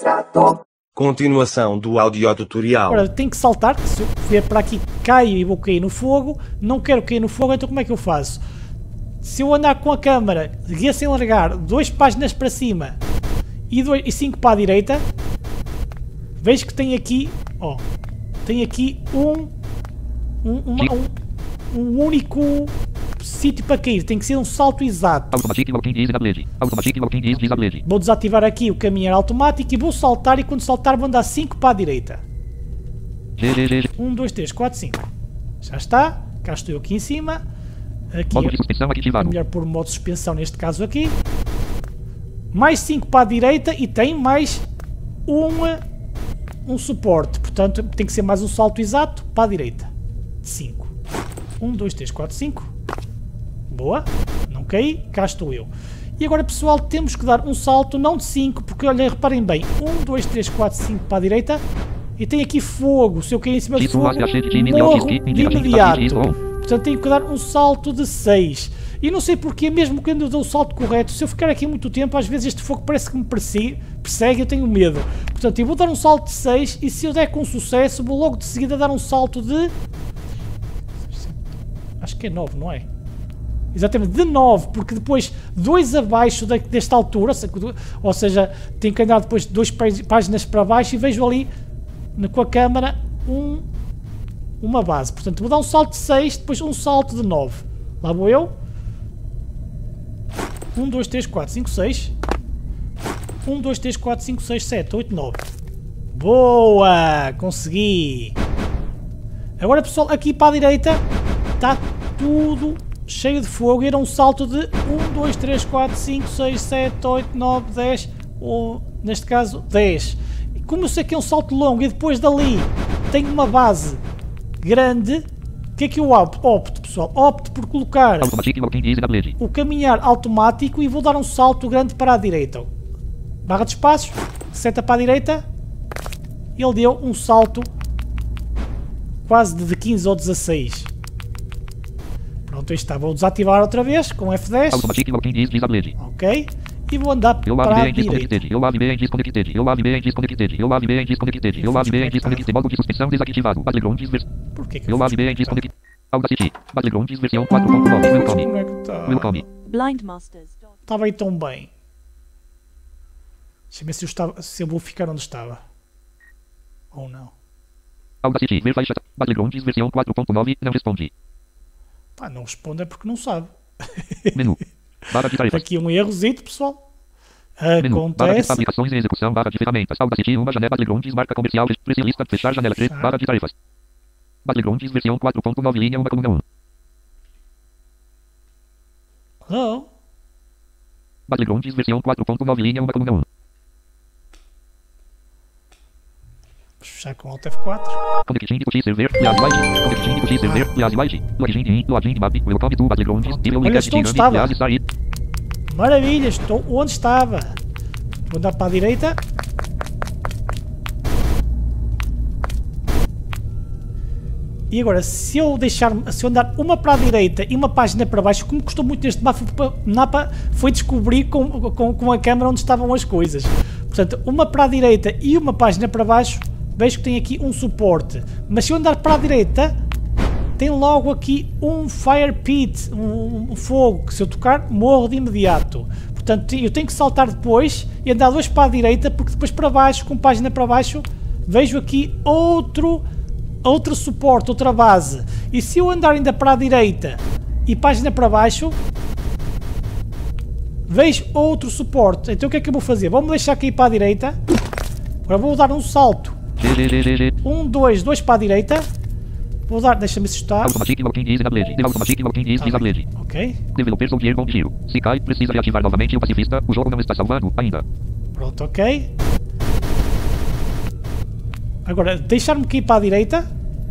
demonstrado. Continuação do audiotutorial. Agora tenho que saltar, se eu vier para aqui caio e vou cair no fogo, não quero cair no fogo, então como é que eu faço? Se eu andar com a câmera, guia sem largar, 2 páginas para cima e 5 para a direita, vejo que tem aqui, ó, tem aqui um único sítio para cair, tem que ser um salto exato. Vou desativar aqui o caminhar automático e vou saltar, e quando saltar vou andar 5 para a direita. 1, 2, 3, 4, 5. Já está, cá estou eu aqui em cima. Aqui é melhor pôr o modo de suspensão neste caso aqui. Mais 5 para a direita e tem mais um suporte, portanto tem que ser mais um salto exato para a direita. 5. 1, 2, 3, 4, 5. Boa, não caí, cá estou eu. E agora pessoal, temos que dar um salto, não de 5, porque olha, reparem bem, 1, 2, 3, 4, 5 para a direita, e tem aqui fogo, se eu cair em cima de fogo, morro de imediato. Portanto tenho que dar um salto de 6. E não sei porquê, mesmo quando eu dou o salto correto, se eu ficar aqui muito tempo, às vezes este fogo parece que me persegue, eu tenho medo. Portanto eu vou dar um salto de 6, e se eu der com sucesso, vou logo de seguida dar um salto de... acho que é 9, não é? Exatamente, de 9, porque depois 2 abaixo desta altura, ou seja, tenho que andar depois 2 páginas para baixo e vejo ali com a câmera uma base. Portanto, vou dar um salto de 6, depois um salto de 9. Lá vou eu. 1, 2, 3, 4, 5, 6. 1, 2, 3, 4, 5, 6, 7, 8, 9. Boa! Consegui! Agora, pessoal, aqui para a direita está tudo cheio de fogo, e era um salto de 1, 2, 3, 4, 5, 6, 7, 8, 9, 10, ou neste caso 10. E como eu sei que é um salto longo e depois dali tenho uma base grande, o que é que eu opto, pessoal? Opto por colocar o caminhar automático e vou dar um salto grande para a direita. Barra de espaços, seta para a direita, ele deu um salto quase de 15 ou 16. Pronto, aí está. Vou desativar outra vez com F10. Ok. E vou andar para a direita. Por que eu Blind Masters. Estava aí tão bem. Deixa eu ver se eu vou ficar onde estava. Ou não. Não responde. Pá, não responde é porque não sabe. Menu. Barra de tarefas. Aqui um errozito, pessoal. Menu. Barra de Acontece. aplicações e execução. Barra de ferramentas. Audacity, uma janela. Backgrounds, marca comercial. Especialista. Fechar janela 3. Barra de tarefas. Backgrounds, versão 4.9, linha 1, coluna 1. Hello? Backgrounds, versão 4.9, linha 1, coluna 1. Vamos fechar com Alt F4. Connecting to server. Live. Connecting to server. Live. Login map. Welcome to backgrounds. Olha, estou onde estava. Maravilha, estou onde estava. Vou andar para a direita. E agora, se eu andar uma para a direita e uma página para baixo, como custou muito neste mapa, foi descobrir com a câmera onde estavam as coisas. Portanto, uma para a direita e uma página para baixo, vejo que tem aqui um suporte. Mas se eu andar para a direita, tem logo aqui um fire pit, um fogo, que se eu tocar, morro de imediato. Portanto, eu tenho que saltar depois e andar 2 para a direita, porque depois para baixo, com página para baixo, vejo aqui outro suporte, outra base. E se eu andar ainda para a direita e página para baixo, vejo outro suporte. Então o que é que eu vou fazer? Vou-me deixar cair para a direita. Agora vou dar um salto. 1, 2, 2 para a direita. Vou dar, deixa-me assustar. Ok. Developers ouvir com giro. Se cai, precisa reativar novamente o pacifista. O jogo não está salvando ainda. Pronto, ok. Agora, deixar-me cair para a direita.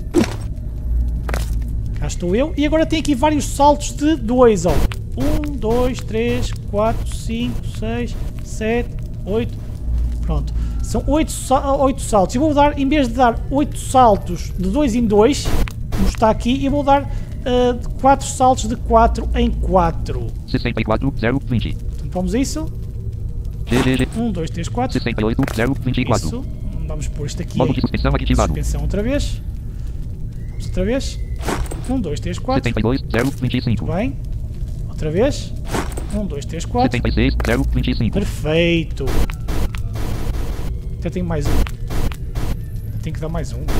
Cá estou eu. E agora tem aqui vários saltos de 2, ó. 1, 2, 3, 4, 5, 6, 7, 8. Pronto. São 8 saltos. Eu vou dar, em vez de dar 8 saltos de 2 em 2, como está aqui, eu vou dar 4 saltos de 4 em 4. 64, 0, 20. Então vamos a isso. GGG. 1, 2, 3, 4. 68, 0, 24. Isso. Vamos pôr isto aqui. Modo de suspensão ativado. Suspensão outra vez. Vamos outra vez. 1, 2, 3, 4. 72, 0, 25. Bem. Outra vez. 1, 2, 3, 4. 76, 0, 25. Perfeito. Até tenho mais um. Tenho que dar mais um.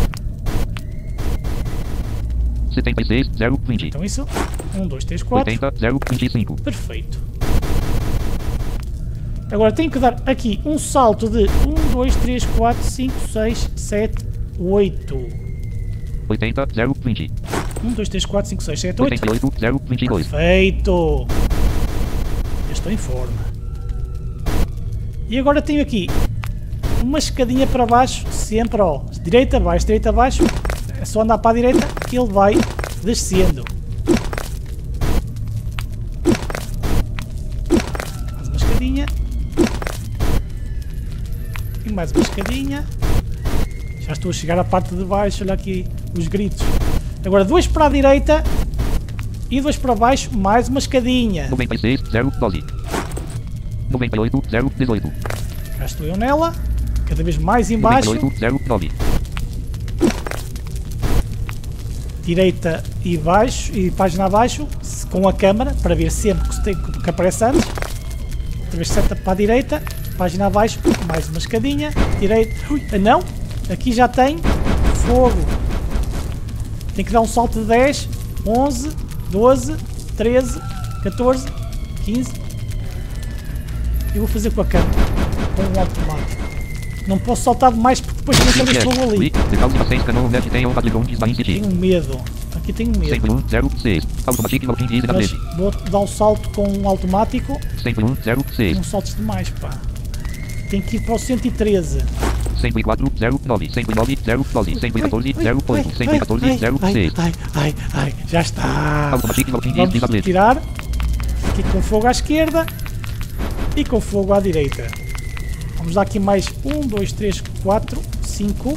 76, 0, 20. Então isso. 1, 2, 3, 4. 80, 0, 25. Perfeito. Agora tenho que dar aqui um salto de 1, 2, 3, 4, 5, 6, 7, 8. 80, 0, 20. 1, 2, 3, 4, 5, 6, 7, 8. 88, 0, 22. Perfeito. Eu estou em forma. E agora tenho aqui uma escadinha para baixo, sempre ó. Direita, baixo. É só andar para a direita que ele vai descendo. Mais uma escadinha. E mais uma escadinha. Já estou a chegar à parte de baixo, olha aqui os gritos. Agora 2 para a direita e 2 para baixo, mais uma escadinha. 96, 0, 12. 98, 0, 18. Já estou eu nela, cada vez mais em baixo. 98, 0, 9. Direita e baixo, e página abaixo, com a câmera, para ver sempre que aparece antes. Outra vez seta para a direita, página abaixo, mais uma escadinha, direita. Ui, não, aqui já tem fogo. Tem que dar um salto de 10, 11, 12, 13, 14, 15. Eu vou fazer com a câmera, com um automático. Não posso saltar demais porque depois não tenho fogo ali. Tenho medo. Aqui tenho medo. 101, 0, 6. Automatic Walking Easy da Mas frente. vou dar um salto com um automático. 101, 0, 6. Não saltos demais, pá. Tem que ir para o 113. 104, 0, 9. 109, 0, 12. 114, 0, 8. 114, 0, 6. Ai, já está. Automatic Walking Easy Vamos da frente. tirar. Aqui com fogo à esquerda e com fogo à direita. Vamos dar aqui mais 1, 2, 3, 4, 5.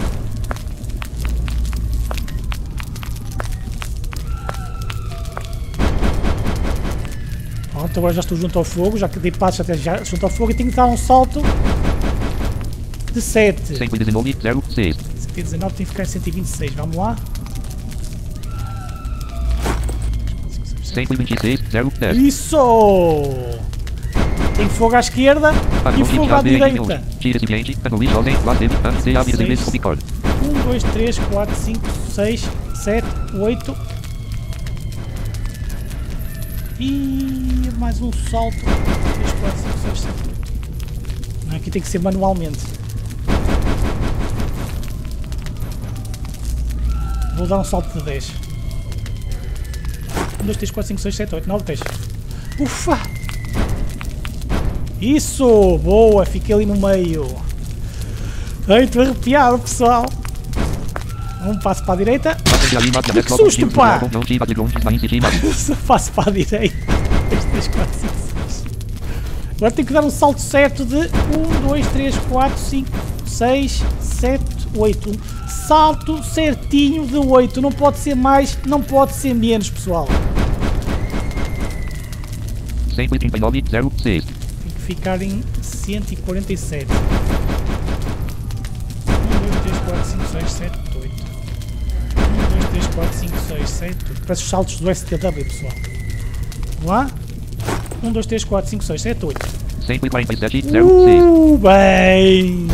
Pronto, agora já estou junto ao fogo, já que dei passos até já junto ao fogo e tenho que dar um salto de 7. 119, 0, 6. 119 tem que ficar em 126, vamos lá. 126, 0, 10. Isso! Tem fogo à esquerda e fogo à direita. Tire recipiente, anule jovem, lá dele, antes de abrir esse picor. 1, 2, 3, 4, 5, 6, 7, 8. E mais um salto. 3, 4, 5, 6, 7, 8. Não, aqui tem que ser manualmente. Vou dar um salto de 10. 1, 2, 3, 4, 5, 6, 7, 8, 9, 10. Ufa! Isso! Boa! Fiquei ali no meio. Ai, estou arrepiado, pessoal. Um passo para a direita. Que susto, pá! Passo para a direita. 2, 3, 4, 5, 6. Agora tenho que dar um salto certo de 1, 2, 3, 4, 5, 6, 7, 8. Salto certinho de 8. Não pode ser mais, não pode ser menos, pessoal. 139, 0, 6. Ficar em 147. 1, 2, 3, 4, 5, 6, 7, 8. 1, 2, 3, 4, 5, 6, 7, 8. Parece os saltos do STW, pessoal. Vamos lá? 1, 2, 3, 4, 5, 6, 7, 8. 147, 0, 6. Bem!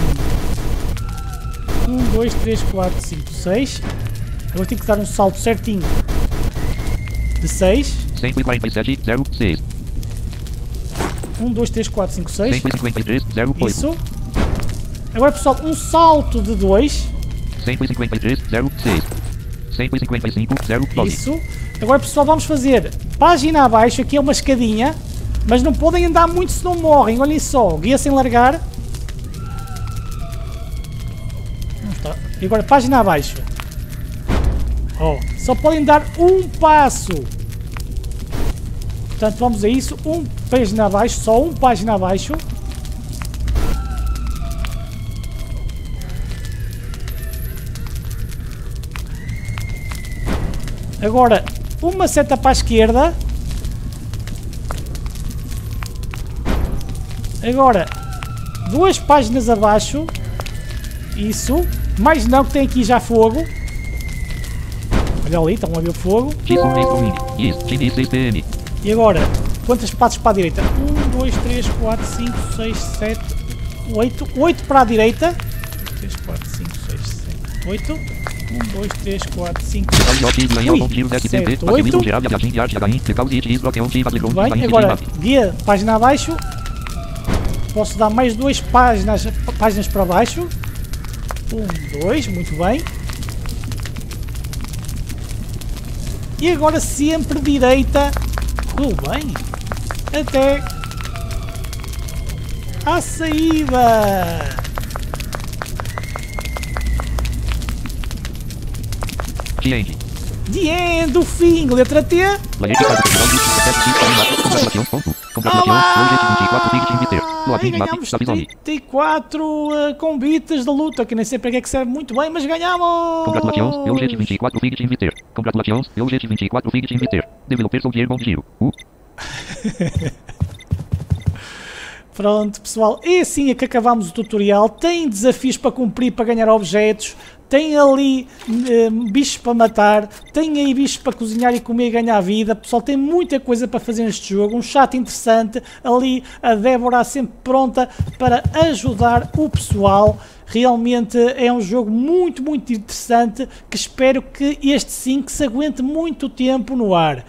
1, 2, 3, 4, 5, 6. Agora tenho que dar um salto certinho de 6. 147, 0, 6. 1, 2, 3, 4, 5, 6. 153, 0, 8. Isso. Agora, pessoal, um salto de 2. 153, 0, 6. 155, 0, 12. Isso. Agora, pessoal, vamos fazer página abaixo. Aqui é uma escadinha. Mas não podem andar muito, senão morrem. Olhem só. Guia sem largar. Não está. E agora, página abaixo. Oh, só podem dar um passo. Portanto, vamos a isso. Página abaixo. Só página abaixo. Agora, uma seta para a esquerda. Agora, 2 páginas abaixo. Isso. Mais não, que tem aqui já fogo. Olha ali, estão a ver o fogo. E agora, quantos passos para a direita? 1, 2, 3, 4, 5, 6, 7, 8. 8 para a direita. 3, 4, 5, 6, 7, 8. 1, 2, 3, 4, 5, 6, 7, 8. Bem, agora, guia, página abaixo. Posso dar mais 2 páginas para baixo. 1, 2, muito bem. E agora sempre direita. Tudo bem. Até à saída. The end, o fim, letra T. Ganhamos 34 convites de luta, que nem sei para que é que serve muito bem, mas ganhamos! Congratulations, eu GT 24 Fig Inviter. Congratulations, eu GT 24 Fig Inviter. Developer Soldier Bom Giro. Pronto, pessoal, é assim é que acabamos o tutorial. Tem desafios para cumprir, para ganhar objetos. Tem ali bichos para matar, tem aí bichos para cozinhar e comer e ganhar vida. Pessoal, tem muita coisa para fazer neste jogo, um chat interessante, ali a Débora sempre pronta para ajudar o pessoal. Realmente é um jogo muito, muito interessante, que espero que este sim que se aguente muito tempo no ar.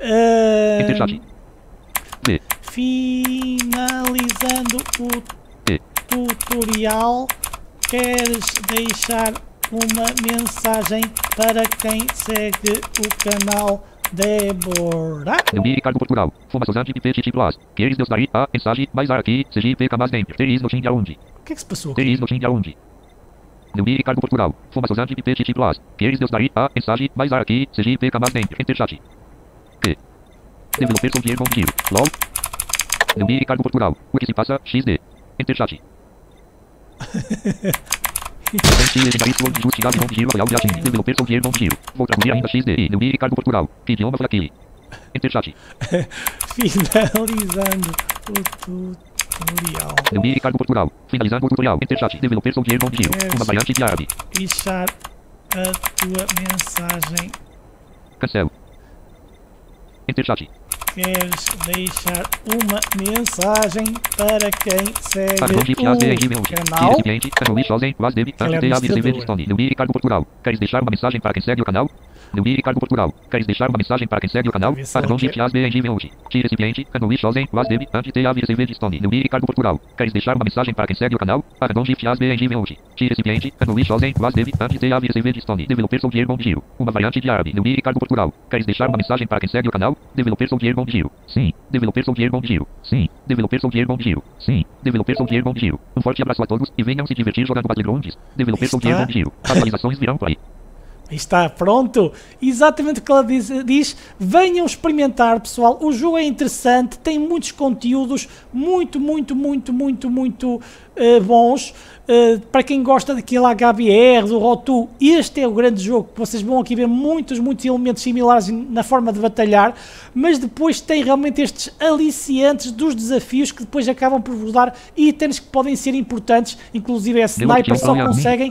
Finalizando o tutorial, queres deixar uma mensagem para quem segue o canal Débora? Ricardo Portugal. Fumaçosante de peixe plus. Queres Deus daí a mensagem mais aqui, CGP Camas dentro. Teris no de aonde? O que é que se passou? Teris no de aonde? Ricardo Portugal. Fumaçosante de peixe plus. Queres Deus daí a mensagem mais aqui, CGP Camas dentro. Enter chat. Que? Developer Soldier Bom Giro. LOL. Ricardo Portugal. O que se passa? XD. Enter chat. Developer Soldier Bom Giro. Vou traduzir ainda XD. Ricardo Portugal. Que idioma foi aquele? Enter chat. Finalizando o tutorial. Ricardo Portugal. Finalizando o tutorial. Enter chat. Developer Soldier Bom Giro. Uma variante de árabe. Deixar a tua mensagem. Cancelo. Enter chat. Queres deixar uma mensagem para quem segue o canal? Ricardo Portugal. Queres deixar uma mensagem para quem segue o canal? Ricardo Portugal. Queres deixar uma mensagem para quem segue o canal? Recipiente, Ricardo Portugal. Queres deixar uma mensagem para quem segue o canal? Recipiente, Developer Soldier Bom Giro. Uma variante de árabe. Ricardo Portugal. Queres deixar uma mensagem para quem segue o canal? Developer Soldier Bom Giro. Sim. Developer Soldier Bom Giro. Sim. Developer Soldier Bom Giro. Sim. Developer Soldier Bom Giro. Um forte abraço a todos e venham se divertir jogando Battlegrounds. Developer Soldier Bom Giro. Atualizações virão por aí. Está pronto, exatamente o que ela diz, venham experimentar, pessoal, o jogo é interessante, tem muitos conteúdos muito bons, para quem gosta daquele HBR, do Rotu, este é o grande jogo, vocês vão aqui ver muitos elementos similares na forma de batalhar, mas depois tem realmente estes aliciantes dos desafios que depois acabam por vos dar itens que podem ser importantes, inclusive a sniper só conseguem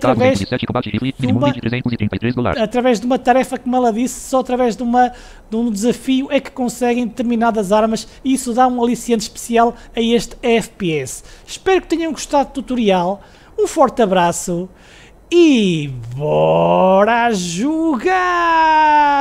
através de uma tarefa, como ela disse, só através de um desafio é que conseguem determinadas armas e isso dá um aliciante especial a este FPS. Espero que tenham gostado do tutorial, um forte abraço e bora jogar!